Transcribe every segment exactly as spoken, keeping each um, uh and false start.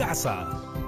casa.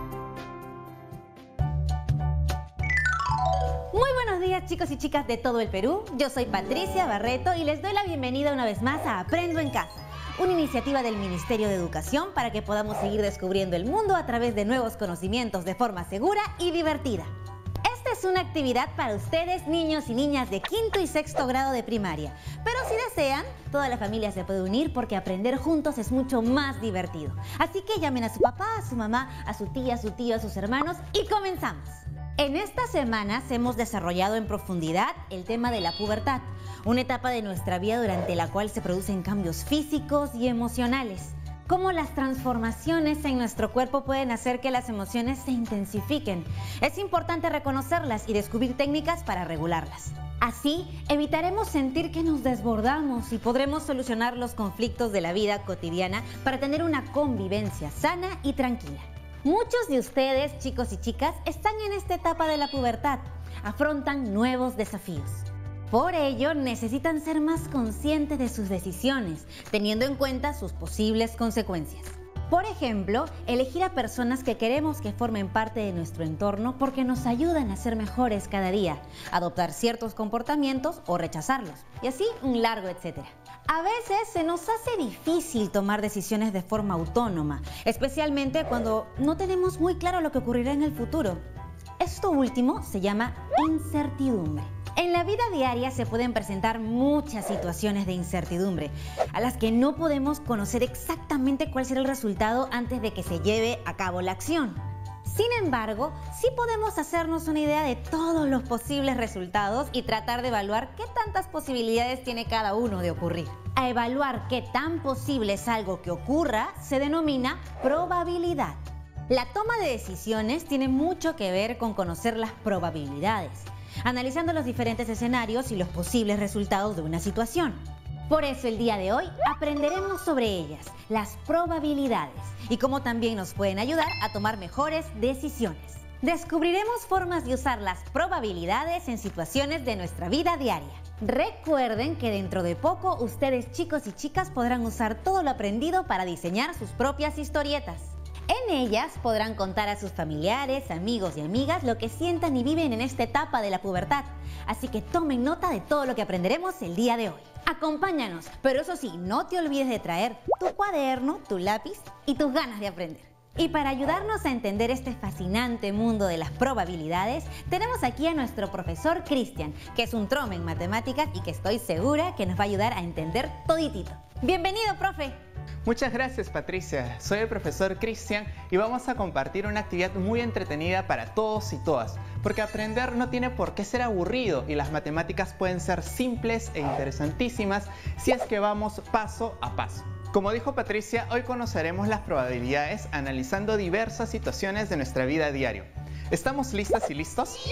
Muy buenos días, chicos y chicas de todo el Perú. Yo soy Patricia Barreto y les doy la bienvenida una vez más a Aprendo en Casa, una iniciativa del Ministerio de Educación para que podamos seguir descubriendo el mundo a través de nuevos conocimientos de forma segura y divertida. Esta es una actividad para ustedes, niños y niñas de quinto y sexto grado de primaria. Pero si desean, toda la familia se puede unir porque aprender juntos es mucho más divertido. Así que llamen a su papá, a su mamá, a su tía, a su tío, a sus hermanos y comenzamos. En estas semanas hemos desarrollado en profundidad el tema de la pubertad, una etapa de nuestra vida durante la cual se producen cambios físicos y emocionales. Cómo las transformaciones en nuestro cuerpo pueden hacer que las emociones se intensifiquen. Es importante reconocerlas y descubrir técnicas para regularlas. Así, evitaremos sentir que nos desbordamos y podremos solucionar los conflictos de la vida cotidiana para tener una convivencia sana y tranquila. Muchos de ustedes, chicos y chicas, están en esta etapa de la pubertad. Afrontan nuevos desafíos. Por ello, necesitan ser más conscientes de sus decisiones, teniendo en cuenta sus posibles consecuencias. Por ejemplo, elegir a personas que queremos que formen parte de nuestro entorno porque nos ayudan a ser mejores cada día, adoptar ciertos comportamientos o rechazarlos, y así un largo etcétera. A veces se nos hace difícil tomar decisiones de forma autónoma, especialmente cuando no tenemos muy claro lo que ocurrirá en el futuro. Esto último se llama incertidumbre. En la vida diaria se pueden presentar muchas situaciones de incertidumbre, a las que no podemos conocer exactamente cuál será el resultado antes de que se lleve a cabo la acción. Sin embargo, sí podemos hacernos una idea de todos los posibles resultados y tratar de evaluar qué tantas posibilidades tiene cada uno de ocurrir. A evaluar qué tan posible es algo que ocurra se denomina probabilidad. La toma de decisiones tiene mucho que ver con conocer las probabilidades, analizando los diferentes escenarios y los posibles resultados de una situación. Por eso el día de hoy aprenderemos sobre ellas, las probabilidades, y cómo también nos pueden ayudar a tomar mejores decisiones. Descubriremos formas de usar las probabilidades en situaciones de nuestra vida diaria. Recuerden que dentro de poco ustedes, chicos y chicas, podrán usar todo lo aprendido para diseñar sus propias historietas. En ellas podrán contar a sus familiares, amigos y amigas lo que sientan y viven en esta etapa de la pubertad. Así que tomen nota de todo lo que aprenderemos el día de hoy. Acompáñanos, pero eso sí, no te olvides de traer tu cuaderno, tu lápiz y tus ganas de aprender. Y para ayudarnos a entender este fascinante mundo de las probabilidades, tenemos aquí a nuestro profesor Cristian, que es un trome en matemáticas y que estoy segura que nos va a ayudar a entender toditito. ¡Bienvenido, profe! Muchas gracias, Patricia. Soy el profesor Cristian y vamos a compartir una actividad muy entretenida para todos y todas, porque aprender no tiene por qué ser aburrido y las matemáticas pueden ser simples e interesantísimas si es que vamos paso a paso. Como dijo Patricia, hoy conoceremos las probabilidades analizando diversas situaciones de nuestra vida diaria. ¿Estamos listas y listos? ¡Sí!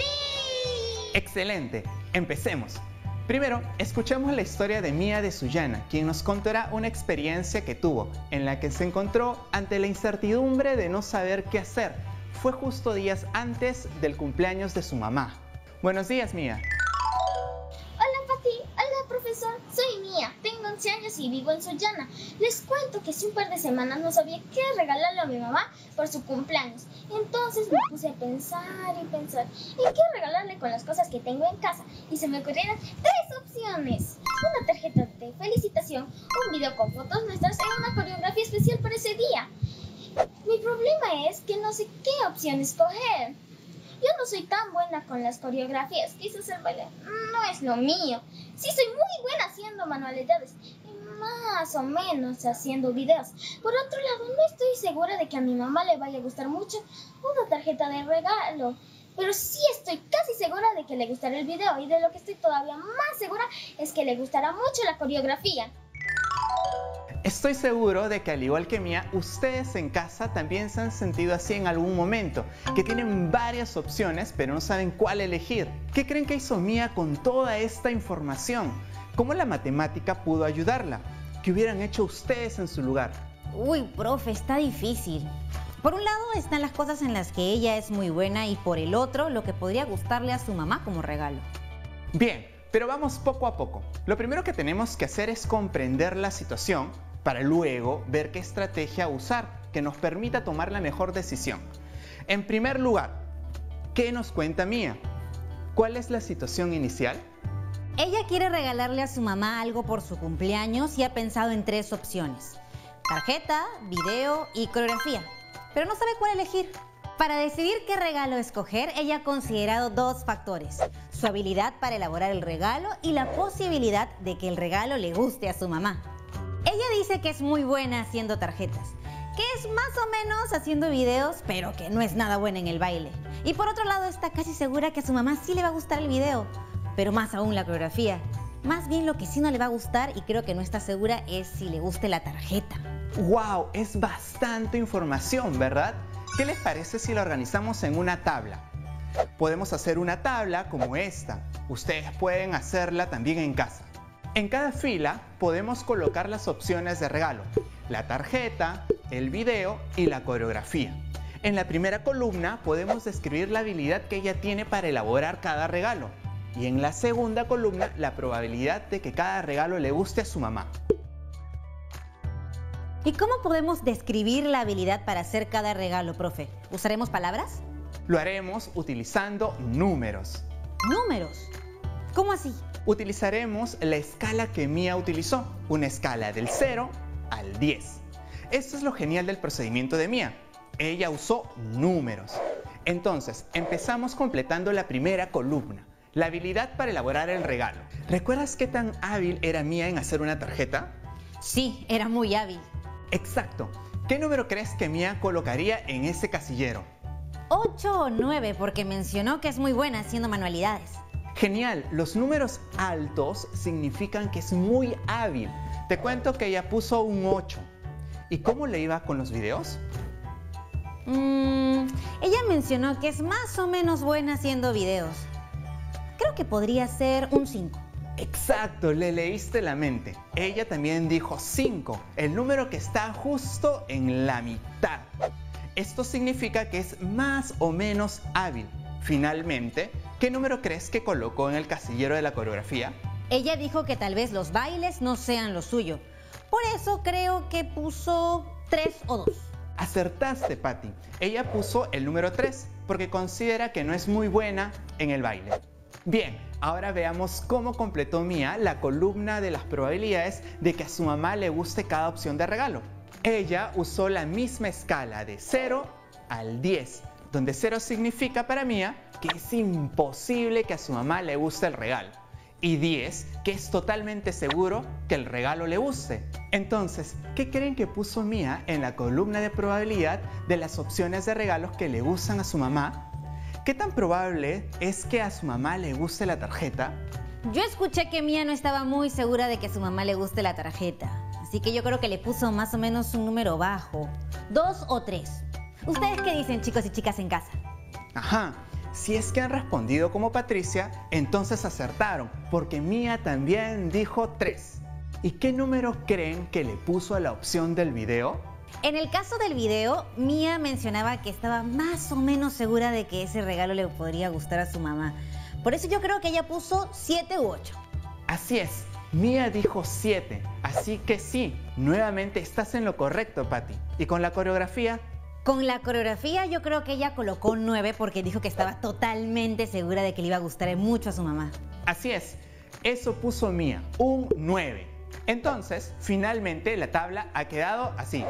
¡Excelente! Empecemos. Primero, escuchemos la historia de Mía de Sullana, quien nos contará una experiencia que tuvo, en la que se encontró ante la incertidumbre de no saber qué hacer. Fue justo días antes del cumpleaños de su mamá. Buenos días, Mía. Hola, Pati. Hola, profesor. Soy Mía. Tengo once años y vivo en Sullana. Les cuento que hace un par de semanas no sabía qué regalarle a mi mamá por su cumpleaños. Entonces me puse a pensar y pensar en qué regalarle con las cosas que tengo en casa. Y se me ocurrieron tres opciones. Una tarjeta de felicitación, un video con fotos nuestras y una coreografía especial para ese día. Mi problema es que no sé qué opción escoger. Yo no soy tan buena con las coreografías, quizás el baile no es lo mío. Sí soy muy buena haciendo manualidades y más o menos haciendo videos. Por otro lado, no estoy segura de que a mi mamá le vaya a gustar mucho una tarjeta de regalo. Pero sí estoy casi segura de que le gustará el video y de lo que estoy todavía más segura es que le gustará mucho la coreografía. Estoy seguro de que al igual que Mía, ustedes en casa también se han sentido así en algún momento, que tienen varias opciones pero no saben cuál elegir. ¿Qué creen que hizo Mía con toda esta información? ¿Cómo la matemática pudo ayudarla? ¿Qué hubieran hecho ustedes en su lugar? Uy, profe, está difícil. Por un lado están las cosas en las que ella es muy buena y por el otro lo que podría gustarle a su mamá como regalo. Bien, pero vamos poco a poco. Lo primero que tenemos que hacer es comprender la situación para luego ver qué estrategia usar. que nos permita tomar la mejor decisión. En primer lugar, ¿qué nos cuenta Mía? ¿Cuál es la situación inicial? Ella quiere regalarle a su mamá algo por su cumpleaños y ha pensado en tres opciones: tarjeta, video y coreografía, pero no sabe cuál elegir. Para decidir qué regalo escoger, ella ha considerado dos factores: su habilidad para elaborar el regalo y la posibilidad de que el regalo le guste a su mamá. Ella dice que es muy buena haciendo tarjetas, que es más o menos haciendo videos, pero que no es nada buena en el baile. Y por otro lado está casi segura que a su mamá sí le va a gustar el video, pero más aún la coreografía. Más bien lo que sí no le va a gustar, y creo que no está segura, es si le guste la tarjeta. ¡Wow! Es bastante información, ¿verdad? ¿Qué les parece si la organizamos en una tabla? Podemos hacer una tabla como esta. Ustedes pueden hacerla también en casa. En cada fila podemos colocar las opciones de regalo: la tarjeta, el video y la coreografía. En la primera columna podemos describir la habilidad que ella tiene para elaborar cada regalo. Y en la segunda columna, la probabilidad de que cada regalo le guste a su mamá. ¿Y cómo podemos describir la habilidad para hacer cada regalo, profe? ¿Usaremos palabras? Lo haremos utilizando números. ¿Números? ¿Cómo así? Utilizaremos la escala que Mía utilizó, una escala del cero al diez. Esto es lo genial del procedimiento de Mía. Ella usó números. Entonces, empezamos completando la primera columna: la habilidad para elaborar el regalo. ¿Recuerdas qué tan hábil era Mía en hacer una tarjeta? Sí, era muy hábil. Exacto. ¿Qué número crees que Mía colocaría en ese casillero? ocho o nueve, porque mencionó que es muy buena haciendo manualidades. Genial. Los números altos significan que es muy hábil. Te cuento que ella puso un ocho. ¿Y cómo le iba con los videos? Mm, ella mencionó que es más o menos buena haciendo videos. Creo que podría ser un cinco. Exacto, le leíste la mente. Ella también dijo cinco, el número que está justo en la mitad. Esto significa que es más o menos hábil. Finalmente, ¿qué número crees que colocó en el casillero de la coreografía? Ella dijo que tal vez los bailes no sean lo suyo. Por eso creo que puso tres o dos. Acertaste, Patty. Ella puso el número tres porque considera que no es muy buena en el baile. Bien, ahora veamos cómo completó Mía la columna de las probabilidades de que a su mamá le guste cada opción de regalo. Ella usó la misma escala de cero al diez, donde cero significa para Mía que es imposible que a su mamá le guste el regalo, y diez que es totalmente seguro que el regalo le guste. Entonces, ¿qué creen que puso Mía en la columna de probabilidad de las opciones de regalos que le gustan a su mamá? ¿Qué tan probable es que a su mamá le guste la tarjeta? Yo escuché que Mía no estaba muy segura de que a su mamá le guste la tarjeta, así que yo creo que le puso más o menos un número bajo, dos o tres. ¿Ustedes qué dicen, chicos y chicas en casa? Ajá, si es que han respondido como Patricia, entonces acertaron, porque Mía también dijo tres. ¿Y qué número creen que le puso a la opción del video? En el caso del video, Mía mencionaba que estaba más o menos segura de que ese regalo le podría gustar a su mamá. Por eso yo creo que ella puso siete u ocho. Así es, Mía dijo siete, así que sí, nuevamente estás en lo correcto, Patty. ¿Y con la coreografía? Con la coreografía yo creo que ella colocó nueve porque dijo que estaba totalmente segura de que le iba a gustar mucho a su mamá. Así es, eso puso Mía, un nueve. Entonces, finalmente la tabla ha quedado así.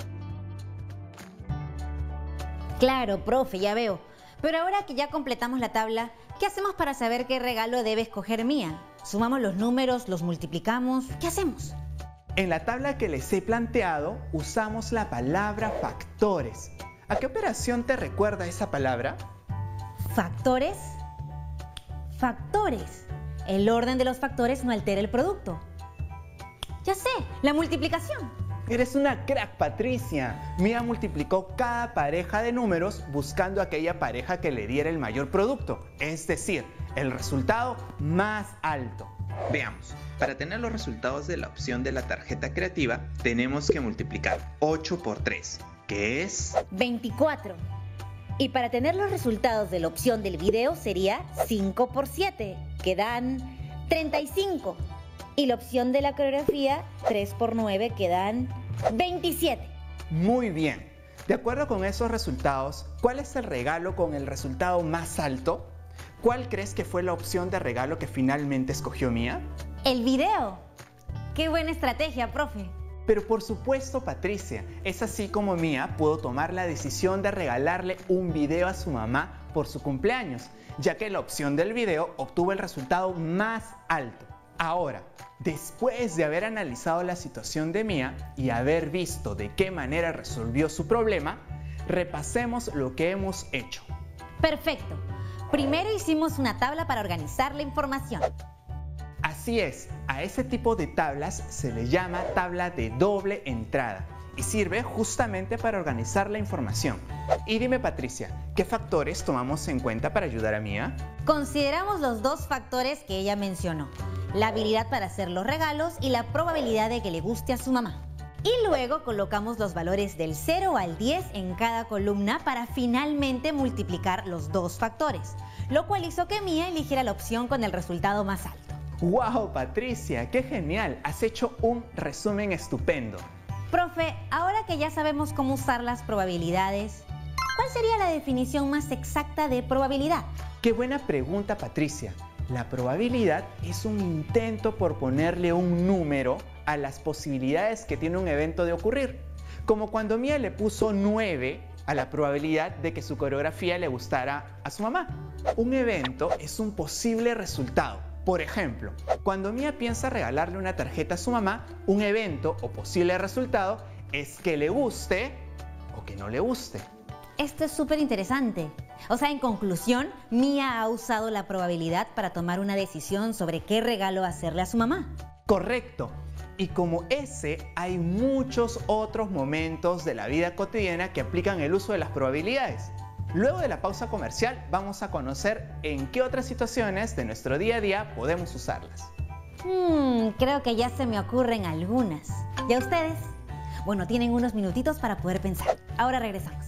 Claro, profe, ya veo. Pero ahora que ya completamos la tabla, ¿qué hacemos para saber qué regalo debe escoger Mía? ¿Sumamos los números, los multiplicamos? ¿Qué hacemos? En la tabla que les he planteado, usamos la palabra factores. ¿A qué operación te recuerda esa palabra? ¿Factores? Factores. El orden de los factores no altera el producto. Ya sé, la multiplicación. Eres una crack, Patricia. Mía multiplicó cada pareja de números buscando aquella pareja que le diera el mayor producto, es decir, el resultado más alto. Veamos, para tener los resultados de la opción de la tarjeta creativa, tenemos que multiplicar ocho por tres, que es veinticuatro. Y para tener los resultados de la opción del video sería cinco por siete, que dan treinta y cinco. Y la opción de la coreografía, tres por nueve, que dan veintisiete. Muy bien. De acuerdo con esos resultados, ¿cuál es el regalo con el resultado más alto? ¿Cuál crees que fue la opción de regalo que finalmente escogió Mía? El video. ¡Qué buena estrategia, profe! Pero por supuesto, Patricia, es así como Mía pudo tomar la decisión de regalarle un video a su mamá por su cumpleaños, ya que la opción del video obtuvo el resultado más alto. Ahora, después de haber analizado la situación de Mía y haber visto de qué manera resolvió su problema, repasemos lo que hemos hecho. Perfecto. Primero hicimos una tabla para organizar la información. Así es, a ese tipo de tablas se le llama tabla de doble entrada y sirve justamente para organizar la información. Y dime, Patricia, ¿qué factores tomamos en cuenta para ayudar a Mía? Consideramos los dos factores que ella mencionó: la habilidad para hacer los regalos y la probabilidad de que le guste a su mamá. Y luego colocamos los valores del cero al diez en cada columna para finalmente multiplicar los dos factores, lo cual hizo que Mía eligiera la opción con el resultado más alto. ¡Wow, Patricia! ¡Qué genial! Has hecho un resumen estupendo. Profe, ahora que ya sabemos cómo usar las probabilidades, ¿cuál sería la definición más exacta de probabilidad? ¡Qué buena pregunta, Patricia! La probabilidad es un intento por ponerle un número a las posibilidades que tiene un evento de ocurrir. Como cuando Mía le puso nueve a la probabilidad de que su coreografía le gustara a su mamá. Un evento es un posible resultado. Por ejemplo, cuando Mía piensa regalarle una tarjeta a su mamá, un evento o posible resultado es que le guste o que no le guste. Esto es súper interesante. O sea, en conclusión, Mía ha usado la probabilidad para tomar una decisión sobre qué regalo hacerle a su mamá. Correcto. Y como ese, hay muchos otros momentos de la vida cotidiana que aplican el uso de las probabilidades. Luego de la pausa comercial vamos a conocer en qué otras situaciones de nuestro día a día podemos usarlas. Hmm, creo que ya se me ocurren algunas. ¿Y a ustedes? Bueno, tienen unos minutitos para poder pensar. Ahora regresamos.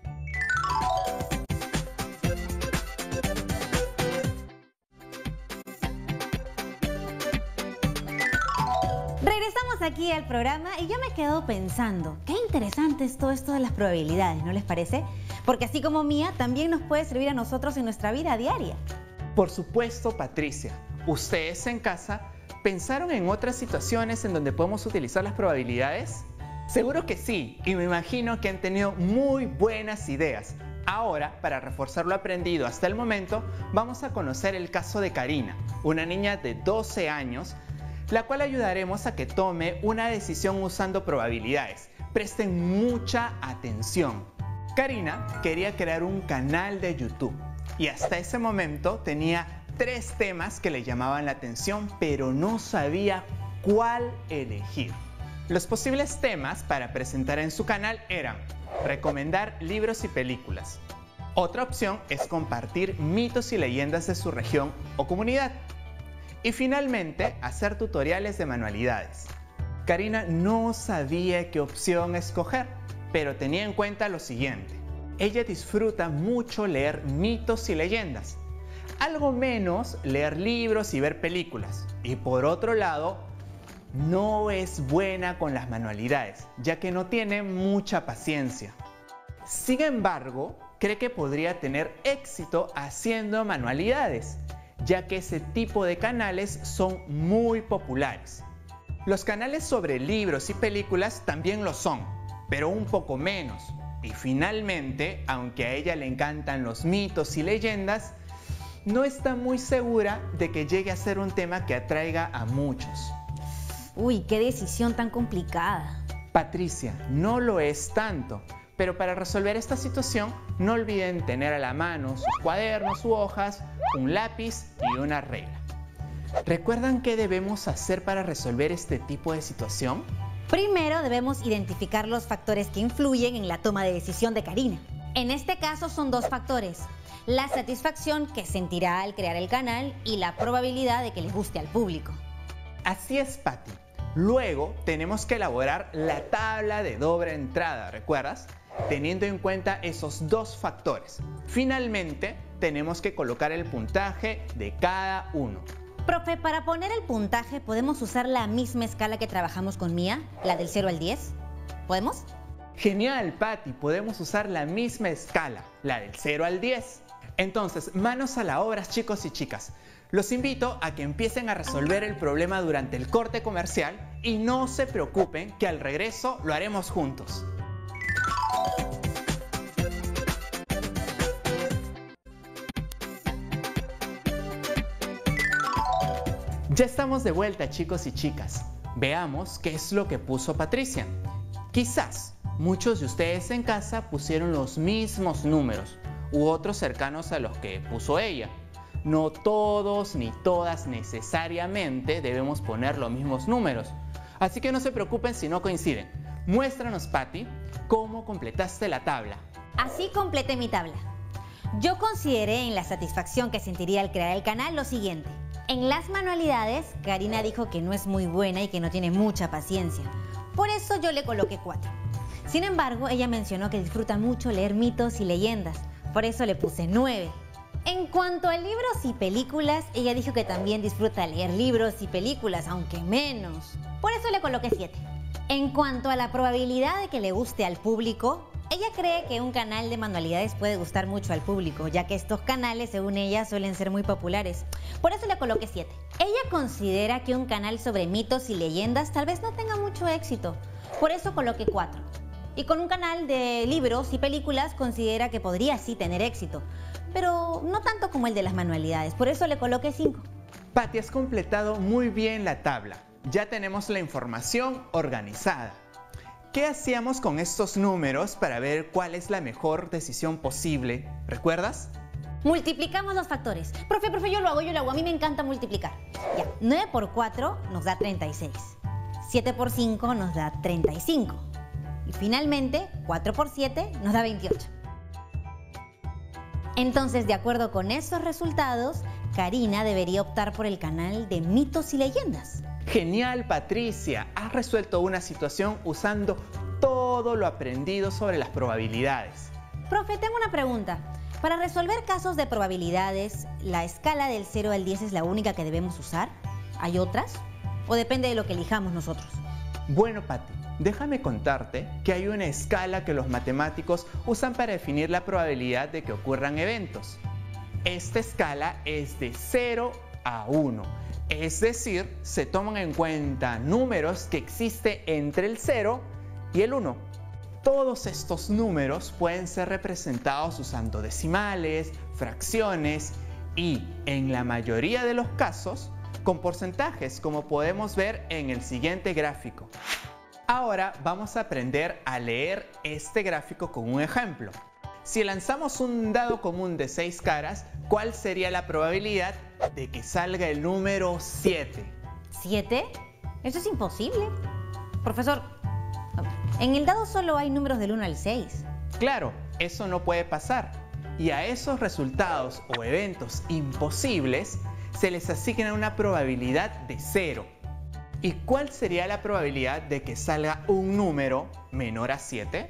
Regresamos aquí al programa y yo me quedo pensando, qué interesante es todo esto de las probabilidades, ¿no les parece? Porque así como Mía, también nos puede servir a nosotros en nuestra vida diaria. Por supuesto, Patricia. ¿Ustedes en casa pensaron en otras situaciones en donde podemos utilizar las probabilidades? Seguro que sí, y me imagino que han tenido muy buenas ideas. Ahora, para reforzar lo aprendido hasta el momento, vamos a conocer el caso de Karina, una niña de doce años, la cual ayudaremos a que tome una decisión usando probabilidades. Presten mucha atención. Karina quería crear un canal de YouTube y hasta ese momento tenía tres temas que le llamaban la atención, pero no sabía cuál elegir. Los posibles temas para presentar en su canal eran recomendar libros y películas. Otra opción es compartir mitos y leyendas de su región o comunidad. Y finalmente, hacer tutoriales de manualidades. Karina no sabía qué opción escoger, pero tenía en cuenta lo siguiente. Ella disfruta mucho leer mitos y leyendas, algo menos leer libros y ver películas. Y por otro lado, no es buena con las manualidades, ya que no tiene mucha paciencia. Sin embargo, cree que podría tener éxito haciendo manualidades, ya que ese tipo de canales son muy populares. Los canales sobre libros y películas también lo son, pero un poco menos. Y finalmente, aunque a ella le encantan los mitos y leyendas, no está muy segura de que llegue a ser un tema que atraiga a muchos. Uy, qué decisión tan complicada. Patricia, no lo es tanto, pero para resolver esta situación no olviden tener a la mano sus cuadernos u hojas, un lápiz y una regla. ¿Recuerdan qué debemos hacer para resolver este tipo de situación? Primero debemos identificar los factores que influyen en la toma de decisión de Karina. En este caso son dos factores: la satisfacción que sentirá al crear el canal y la probabilidad de que le guste al público. Así es, Patti. Luego tenemos que elaborar la tabla de doble entrada, ¿recuerdas? Teniendo en cuenta esos dos factores. Finalmente, tenemos que colocar el puntaje de cada uno. Profe, para poner el puntaje, ¿podemos usar la misma escala que trabajamos con Mía, la del cero al diez? ¿Podemos? Genial, Patty, podemos usar la misma escala, la del cero al diez. Entonces, manos a la obra, chicos y chicas. Los invito a que empiecen a resolver el problema durante el corte comercial y no se preocupen que al regreso lo haremos juntos. Ya estamos de vuelta, chicos y chicas. Veamos qué es lo que puso Patricia. Quizás muchos de ustedes en casa pusieron los mismos números u otros cercanos a los que puso ella. No todos ni todas necesariamente debemos poner los mismos números. Así que no se preocupen si no coinciden. Muéstranos, Patty, cómo completaste la tabla. Así completé mi tabla. Yo consideré en la satisfacción que sentiría al crear el canal lo siguiente. En las manualidades, Karina dijo que no es muy buena y que no tiene mucha paciencia. Por eso yo le coloqué cuatro. Sin embargo, ella mencionó que disfruta mucho leer mitos y leyendas. Por eso le puse nueve. En cuanto a libros y películas, ella dijo que también disfruta leer libros y películas, aunque menos. Por eso le coloqué siete. En cuanto a la probabilidad de que le guste al público, ella cree que un canal de manualidades puede gustar mucho al público, ya que estos canales, según ella, suelen ser muy populares. Por eso le coloqué siete. Ella considera que un canal sobre mitos y leyendas tal vez no tenga mucho éxito. Por eso coloqué cuatro. Y con un canal de libros y películas considera que podría sí tener éxito, pero no tanto como el de las manualidades. Por eso le coloqué cinco. Patty, has completado muy bien la tabla. Ya tenemos la información organizada. ¿Qué hacíamos con estos números para ver cuál es la mejor decisión posible? ¿Recuerdas? Multiplicamos los factores. Profe, profe, yo lo hago, yo lo hago. A mí me encanta multiplicar. Ya, nueve por cuatro nos da treinta y seis. siete por cinco nos da treinta y cinco. Y finalmente, cuatro por siete nos da veintiocho. Entonces, de acuerdo con esos resultados, Karina debería optar por el canal de mitos y leyendas. Genial, Patricia. Has resuelto una situación usando todo lo aprendido sobre las probabilidades. Profe, tengo una pregunta. Para resolver casos de probabilidades, ¿la escala del cero al diez es la única que debemos usar? ¿Hay otras? ¿O depende de lo que elijamos nosotros? Bueno, Patty, déjame contarte que hay una escala que los matemáticos usan para definir la probabilidad de que ocurran eventos. Esta escala es de cero a uno. Es decir, se toman en cuenta números que existen entre el cero y el uno. Todos estos números pueden ser representados usando decimales, fracciones y, en la mayoría de los casos, con porcentajes, como podemos ver en el siguiente gráfico. Ahora vamos a aprender a leer este gráfico con un ejemplo. Si lanzamos un dado común de seis caras, ¿cuál sería la probabilidad de que salga el número siete? ¿siete? Eso es imposible. Profesor, en el dado solo hay números del uno al seis. Claro, eso no puede pasar. Y a esos resultados o eventos imposibles se les asigna una probabilidad de cero. ¿Y cuál sería la probabilidad de que salga un número menor a siete?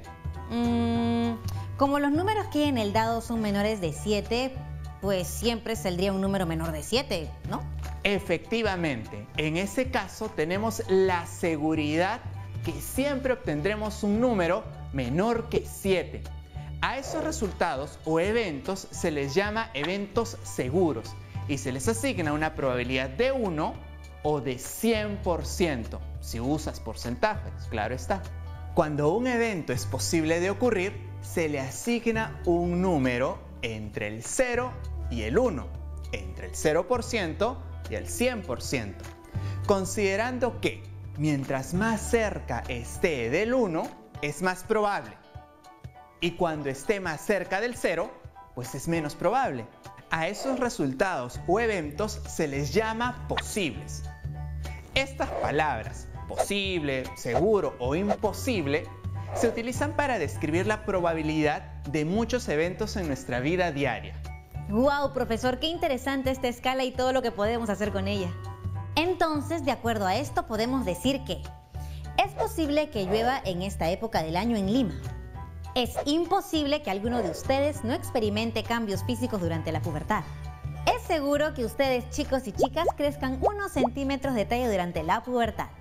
Mm, como los números que hay en el dado son menores de siete, pues siempre saldría un número menor de siete, ¿no? Efectivamente, en ese caso tenemos la seguridad que siempre obtendremos un número menor que siete. A esos resultados o eventos se les llama eventos seguros y se les asigna una probabilidad de uno o de cien por ciento, si usas porcentajes, claro está. Cuando un evento es posible de ocurrir, se le asigna un número entre el cero y el uno, entre el cero por ciento y el cien por ciento, considerando que mientras más cerca esté del uno, es más probable. Y cuando esté más cerca del cero, pues es menos probable. A esos resultados o eventos se les llama posibles. Estas palabras, posible, seguro o imposible, se utilizan para describir la probabilidad de muchos eventos en nuestra vida diaria. ¡Wow, profesor! ¡Qué interesante esta escala y todo lo que podemos hacer con ella! Entonces, de acuerdo a esto, podemos decir que es posible que llueva en esta época del año en Lima. Es imposible que alguno de ustedes no experimente cambios físicos durante la pubertad. Es seguro que ustedes, chicos y chicas, crezcan unos centímetros de talla durante la pubertad.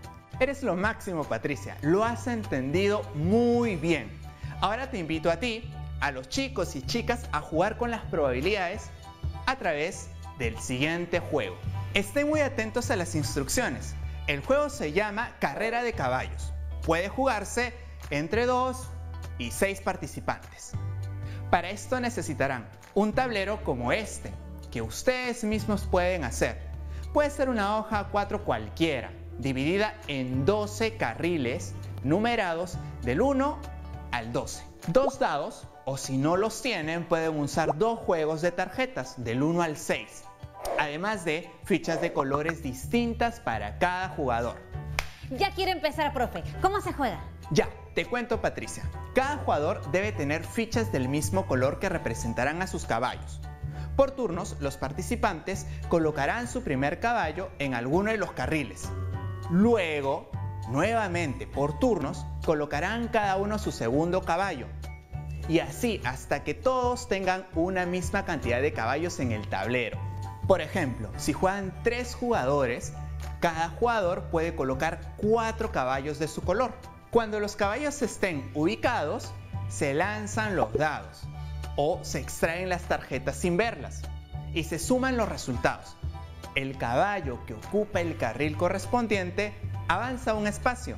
Eres lo máximo, Patricia. Lo has entendido muy bien. Ahora te invito a ti, a los chicos y chicas, a jugar con las probabilidades a través del siguiente juego. Estén muy atentos a las instrucciones. El juego se llama Carrera de Caballos. Puede jugarse entre dos y seis participantes. Para esto necesitarán un tablero como este, que ustedes mismos pueden hacer. Puede ser una hoja A cuatro cualquiera, dividida en doce carriles numerados del uno al doce. Dos dados, o si no los tienen, pueden usar dos juegos de tarjetas del uno al seis. Además de fichas de colores distintas para cada jugador. Ya quiero empezar, profe. ¿Cómo se juega? Ya, te cuento, Patricia. Cada jugador debe tener fichas del mismo color que representarán a sus caballos. Por turnos, los participantes colocarán su primer caballo en alguno de los carriles. Luego, nuevamente por turnos, colocarán cada uno su segundo caballo. Y así hasta que todos tengan una misma cantidad de caballos en el tablero. Por ejemplo, si juegan tres jugadores, cada jugador puede colocar cuatro caballos de su color. Cuando los caballos estén ubicados, se lanzan los dados o se extraen las tarjetas sin verlas y se suman los resultados. El caballo que ocupa el carril correspondiente avanza un espacio.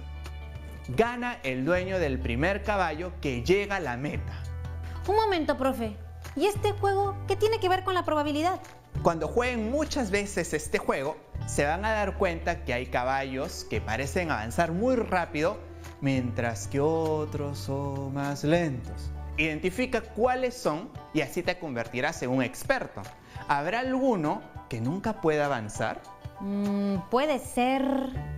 Gana el dueño del primer caballo que llega a la meta. Un momento, profe. ¿Y este juego qué tiene que ver con la probabilidad? Cuando jueguen muchas veces este juego, se van a dar cuenta que hay caballos que parecen avanzar muy rápido, mientras que otros son más lentos. Identifica cuáles son y así te convertirás en un experto. ¿Habrá alguno que nunca pueda avanzar? Mm, puede ser...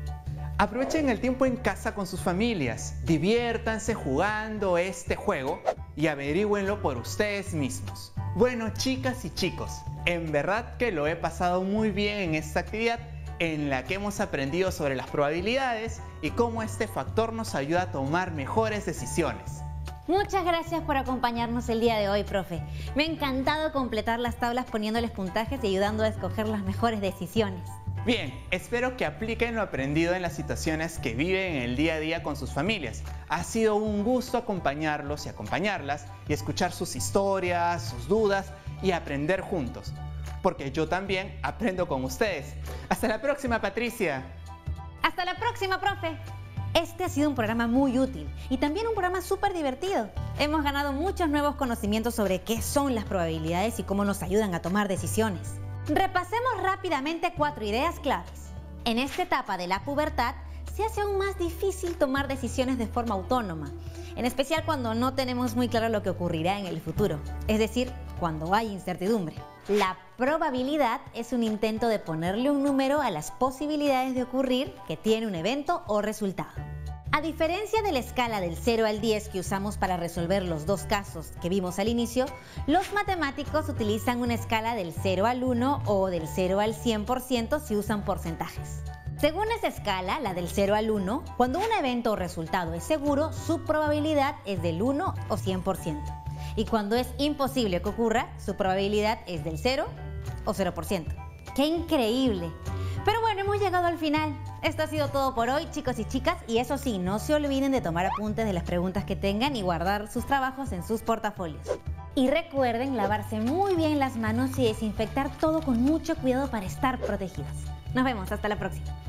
Aprovechen el tiempo en casa con sus familias, diviértanse jugando este juego y averígüenlo por ustedes mismos. Bueno, chicas y chicos, en verdad que lo he pasado muy bien en esta actividad en la que hemos aprendido sobre las probabilidades y cómo este factor nos ayuda a tomar mejores decisiones. Muchas gracias por acompañarnos el día de hoy, profe. Me ha encantado completar las tablas poniéndoles puntajes y ayudando a escoger las mejores decisiones. Bien, espero que apliquen lo aprendido en las situaciones que viven en el día a día con sus familias. Ha sido un gusto acompañarlos y acompañarlas y escuchar sus historias, sus dudas y aprender juntos. Porque yo también aprendo con ustedes. Hasta la próxima, Patricia. Hasta la próxima, profe. Este ha sido un programa muy útil y también un programa súper divertido. Hemos ganado muchos nuevos conocimientos sobre qué son las probabilidades y cómo nos ayudan a tomar decisiones. Repasemos rápidamente cuatro ideas claves. En esta etapa de la pubertad se hace aún más difícil tomar decisiones de forma autónoma, en especial cuando no tenemos muy claro lo que ocurrirá en el futuro, es decir, cuando hay incertidumbre. La probabilidad es un intento de ponerle un número a las posibilidades de ocurrir que tiene un evento o resultado. A diferencia de la escala del cero al diez que usamos para resolver los dos casos que vimos al inicio, los matemáticos utilizan una escala del cero al uno o del cero al cien por ciento si usan porcentajes. Según esa escala, la del cero al uno, cuando un evento o resultado es seguro, su probabilidad es del uno o cien por ciento. Y cuando es imposible que ocurra, su probabilidad es del cero o cero por ciento. ¡Qué increíble! Pero bueno, hemos llegado al final. Esto ha sido todo por hoy, chicos y chicas. Y eso sí, no se olviden de tomar apuntes de las preguntas que tengan y guardar sus trabajos en sus portafolios. Y recuerden lavarse muy bien las manos y desinfectar todo con mucho cuidado para estar protegidos. Nos vemos, hasta la próxima.